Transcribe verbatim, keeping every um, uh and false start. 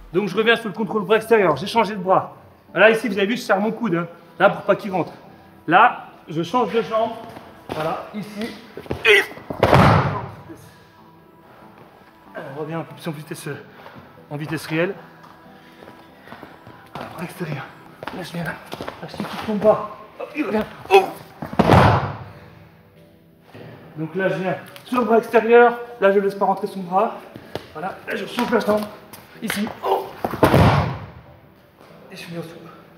Donc je reviens sur le contrôle bras extérieur, j'ai changé de bras. Là ici vous avez vu je serre mon coude, hein. Là pour pas qu'il rentre. Là je change de jambe, voilà, ici. Et on revient un peu plus en vitesse, en vitesse réelle. Voilà, bras extérieur. Là je viens là, là je quitte mon bras. Hop, il revient. Oh. Donc là je viens sur le bras extérieur, là je ne laisse pas rentrer son bras. Voilà, là je change la jambe. Ici. Oh. Et je suis bien au souple.